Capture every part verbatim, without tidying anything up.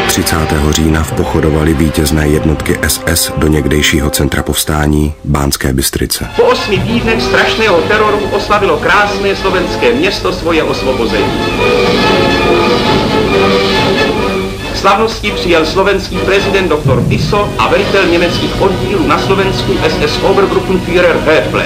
třicátého října vpochodovali vítězné jednotky S S do někdejšího centra povstání Banské Bystrice. Po osmi týdnech strašného teroru oslavilo krásné slovenské město svoje osvobození. Slavnosti přijal slovenský prezident doktor Tiso a velitel německých oddílů na Slovensku S S Obergruppenführer Höfle.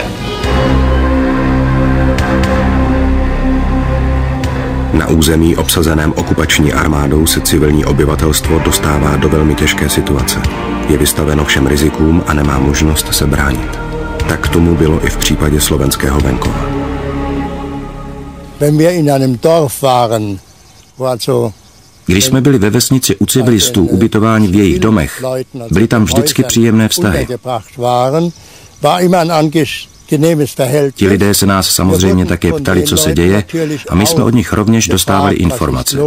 Na území obsazeném okupační armádou se civilní obyvatelstvo dostává do velmi těžké situace. Je vystaveno všem rizikům a nemá možnost se bránit. Tak tomu bylo i v případě slovenského venkova. Když jsme byli ve vesnici u civilistů ubytováni v jejich domech, byly tam vždycky příjemné vztahy. Ti lidé se nás samozřejmě také ptali, co se děje, a my jsme od nich rovněž dostávali informace.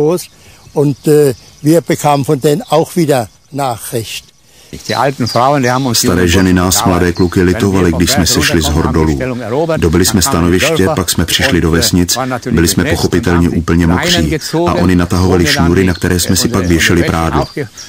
Staré ženy nás, mladé kluky, litovaly, když jsme se šli z hor dolů. Dobili jsme stanoviště, pak jsme přišli do vesnic, byli jsme pochopitelně úplně mokří a oni natahovali šňůry, na které jsme si pak věšeli prádlo.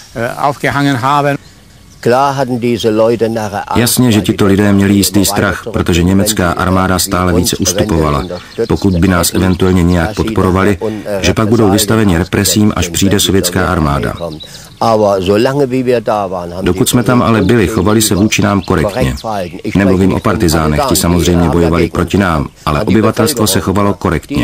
Jasně, že tito lidé měli jistý strach, protože německá armáda stále více ustupovala. Pokud by nás eventuálně nějak podporovali, že pak budou vystaveni represím, až přijde sovětská armáda. Dokud jsme tam ale byli, chovali se vůči nám korektně. Nemluvím o partizánech, ti samozřejmě bojovali proti nám, ale obyvatelstvo se chovalo korektně.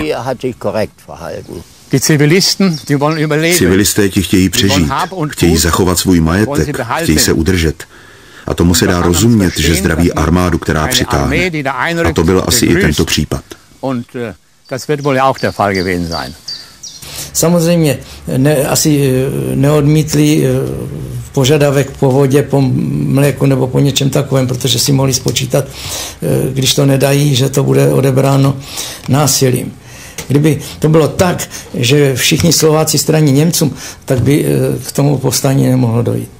Civilisté ti chtějí přežít, chtějí zachovat svůj majetek, chtějí se udržet. A tomu se dá rozumět, že zdraví armádu, která přitáhne. A to byl asi i tento případ. Samozřejmě ne, asi neodmítli požadavek po vodě, po mléku nebo po něčem takovém, protože si mohli spočítat, když to nedají, že to bude odebráno násilím. Kdyby to bylo tak, že všichni Slováci straní Němcům, tak by k tomu povstání nemohlo dojít.